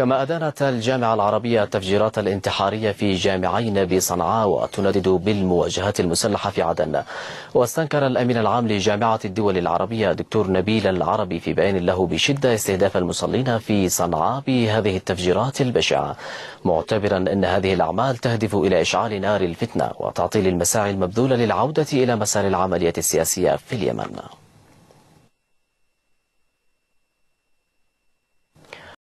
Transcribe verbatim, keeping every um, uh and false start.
كما أدانت الجامعة العربية التفجيرات الانتحارية في جامعين بصنعاء وتندد بالمواجهات المسلحة في عدن. واستنكر الأمين العام لجامعة الدول العربية دكتور نبيل العربي في بيان له بشدة استهداف المصلين في صنعاء بهذه التفجيرات البشعة، معتبرا أن هذه الأعمال تهدف إلى إشعال نار الفتنة وتعطيل المساعي المبذولة للعودة إلى مسار العملية السياسية في اليمن.